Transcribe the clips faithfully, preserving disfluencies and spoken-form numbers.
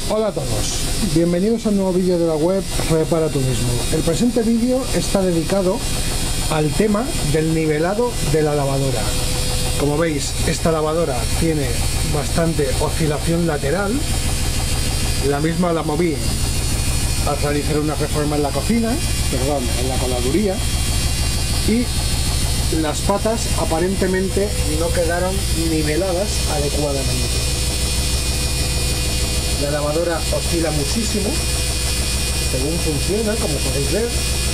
Hola a todos, bienvenidos a un nuevo vídeo de la web Repara Tú Mismo. El presente vídeo está dedicado al tema del nivelado de la lavadora. Como veis, esta lavadora tiene bastante oscilación lateral. La misma la moví al realizar una reforma en la cocina, perdón, en la coladuría, y las patas aparentemente no quedaron niveladas adecuadamente. La lavadora oscila muchísimo según funciona, como podéis ver.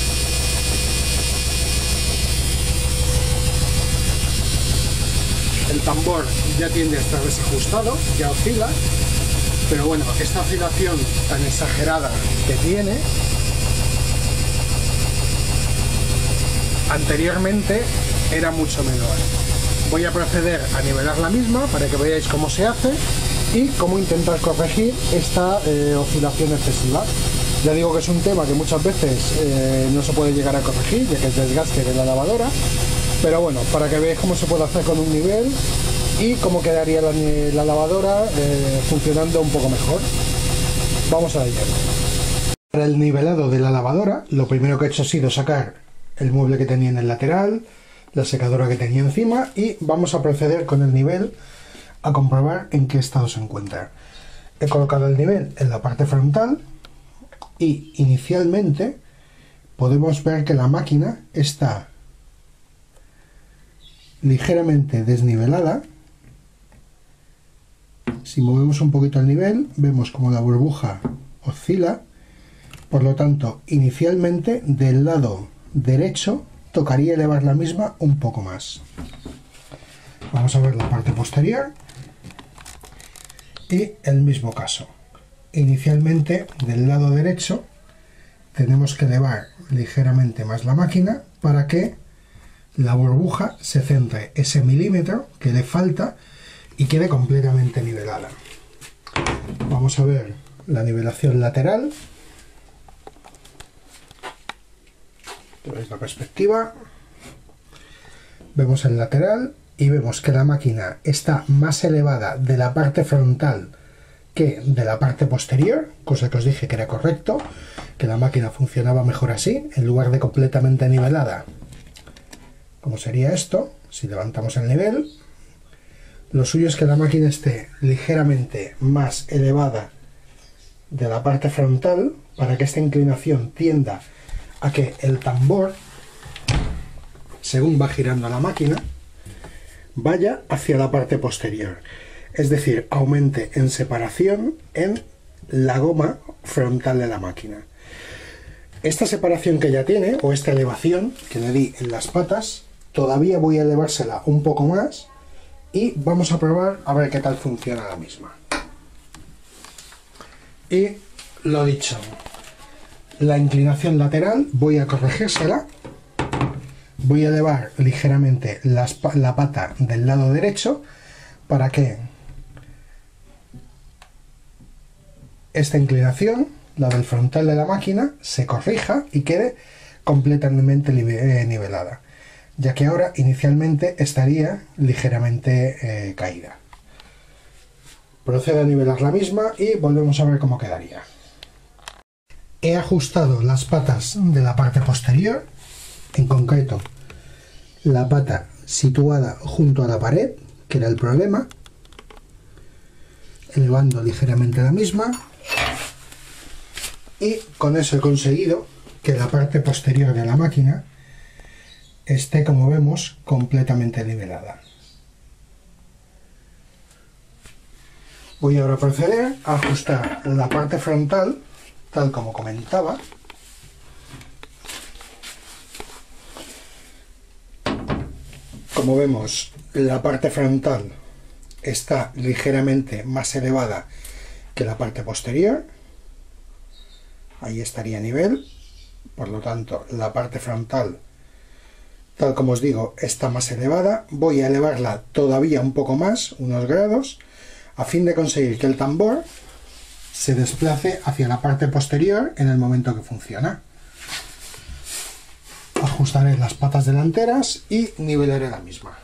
El tambor ya tiende a estar desajustado, ya oscila, pero bueno, esta oscilación tan exagerada que tiene anteriormente era mucho menor. Voy a proceder a nivelar la misma para que veáis cómo se hace y cómo intentar corregir esta eh, oscilación excesiva. Ya digo que es un tema que muchas veces eh, no se puede llegar a corregir, ya que es desgaste de la lavadora, pero bueno, para que veáis cómo se puede hacer con un nivel y cómo quedaría la, la lavadora eh, funcionando un poco mejor. Vamos a ello. Para el nivelado de la lavadora, lo primero que he hecho ha sido sacar el mueble que tenía en el lateral, la secadora que tenía encima, y vamos a proceder con el nivel a comprobar en qué estado se encuentra. He colocado el nivel en la parte frontal y inicialmente podemos ver que la máquina está ligeramente desnivelada. Si movemos un poquito el nivel, vemos como la burbuja oscila. Por lo tanto, inicialmente del lado derecho tocaría elevar la misma un poco más. Vamos a ver la parte posterior y el mismo caso. Inicialmente del lado derecho tenemos que elevar ligeramente más la máquina para que la burbuja se centre ese milímetro que le falta y quede completamente nivelada. Vamos a ver la nivelación lateral. Veis la perspectiva, vemos el lateral y vemos que la máquina está más elevada de la parte frontal que de la parte posterior, cosa que os dije que era correcto, que la máquina funcionaba mejor así, en lugar de completamente nivelada, como sería esto. Si levantamos el nivel, lo suyo es que la máquina esté ligeramente más elevada de la parte frontal para que esta inclinación tienda a que el tambor, según va girando la máquina, vaya hacia la parte posterior, es decir, aumente en separación en la goma frontal de la máquina. Esta separación que ya tiene, o esta elevación que le di en las patas, todavía voy a elevársela un poco más y vamos a probar a ver qué tal funciona la misma. Y lo dicho, la inclinación lateral voy a corregírsela. Voy a elevar ligeramente las, la pata del lado derecho para que esta inclinación, la del frontal de la máquina, se corrija y quede completamente nivelada, ya que ahora inicialmente estaría ligeramente eh, caída. Procedo a nivelar la misma y volvemos a ver cómo quedaría. He ajustado las patas de la parte posterior, en concreto la pata situada junto a la pared, que era el problema, elevando ligeramente la misma, y con eso he conseguido que la parte posterior de la máquina esté, como vemos, completamente nivelada. Voy ahora a proceder a ajustar la parte frontal tal como comentaba. Como vemos, la parte frontal está ligeramente más elevada que la parte posterior. Ahí estaría a nivel. Por lo tanto, la parte frontal, tal como os digo, está más elevada. Voy a elevarla todavía un poco más, unos grados, a fin de conseguir que el tambor se desplace hacia la parte posterior en el momento que funciona. Ajustaré las patas delanteras y nivelaré la misma.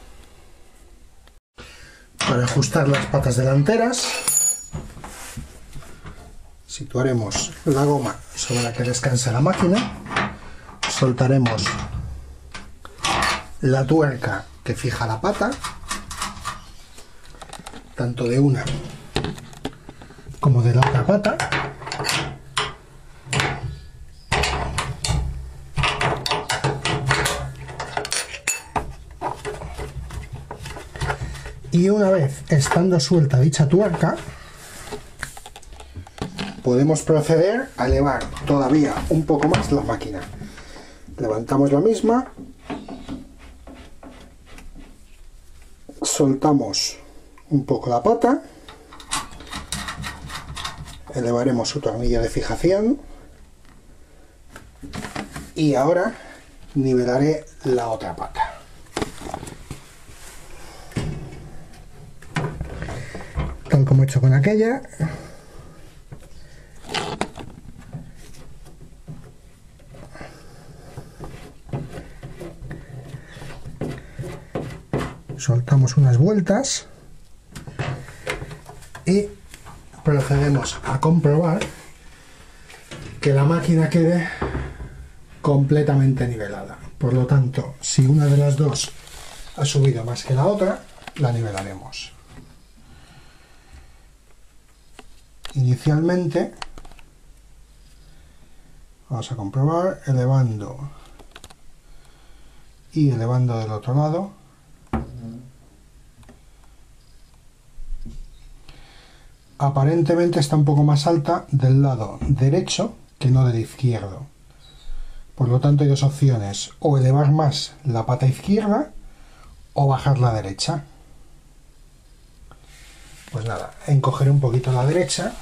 Para ajustar las patas delanteras Situaremos la goma sobre la que descansa la máquina, soltaremos la tuerca que fija la pata, tanto de una como de la otra pata, y una vez estando suelta dicha tuerca, podemos proceder a elevar todavía un poco más la máquina. Levantamos la misma, soltamos un poco la pata, elevaremos su tornillo de fijación y ahora nivelaré la otra pata. Tal como he hecho con aquella, soltamos unas vueltas y procedemos a comprobar que la máquina quede completamente nivelada. Por lo tanto, si una de las dos ha subido más que la otra, la nivelaremos. Inicialmente vamos a comprobar elevando y elevando del otro lado. Aparentemente está un poco más alta del lado derecho que no del izquierdo. Por lo tanto hay dos opciones: o elevar más la pata izquierda o bajar la derecha. Pues nada, encogeré un poquito la derecha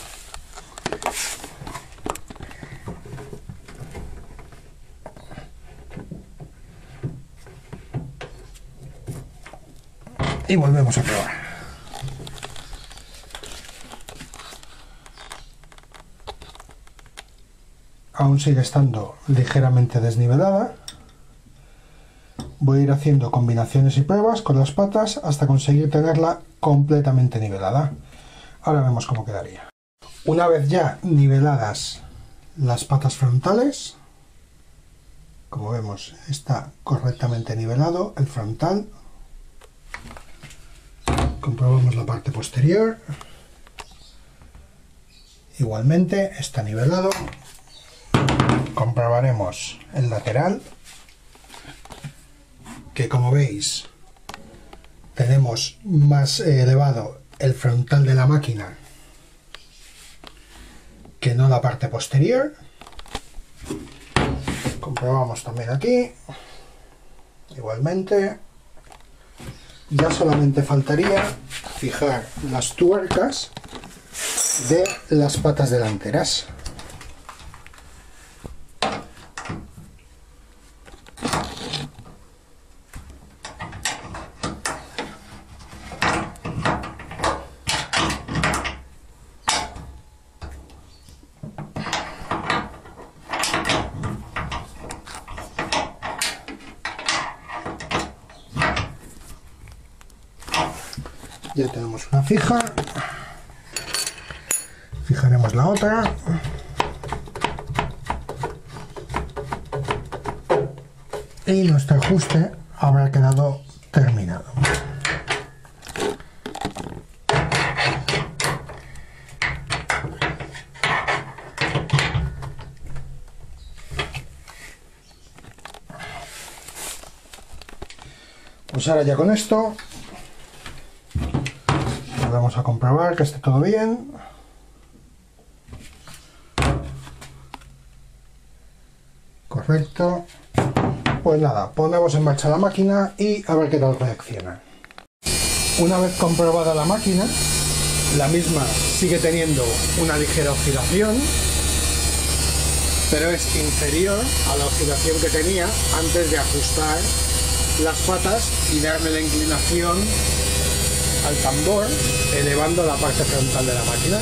y volvemos a probar. Aún sigue estando ligeramente desnivelada. Voy a ir haciendo combinaciones y pruebas con las patas hasta conseguir tenerla completamente nivelada. Ahora vemos cómo quedaría. Una vez ya niveladas las patas frontales, como vemos está correctamente nivelado el frontal. Comprobamos la parte posterior. Igualmente está nivelado. Comprobaremos el lateral, que como veis tenemos más elevado el frontal de la máquina que no la parte posterior. Comprobamos también aquí, igualmente. Ya solamente faltaría fijar las tuercas de las patas delanteras. Ya tenemos una fija, fijaremos la otra y nuestro ajuste habrá quedado terminado. Pues ahora ya con esto vamos a comprobar que esté todo bien. Correcto. Pues nada, ponemos en marcha la máquina y a ver qué tal reacciona. Una vez comprobada la máquina, la misma sigue teniendo una ligera oscilación, pero es inferior a la oscilación que tenía antes de ajustar las patas y darme la inclinación al tambor, elevando la parte frontal de la máquina.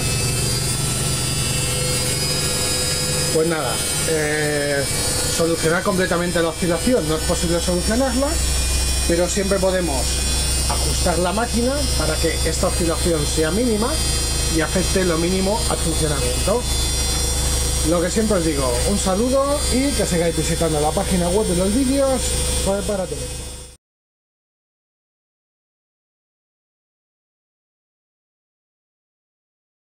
Pues nada, eh, solucionar completamente la oscilación no es posible solucionarla, pero siempre podemos ajustar la máquina para que esta oscilación sea mínima y afecte lo mínimo al funcionamiento. Lo que siempre os digo, un saludo y que sigáis visitando la página web de los vídeos para, para tenerlo.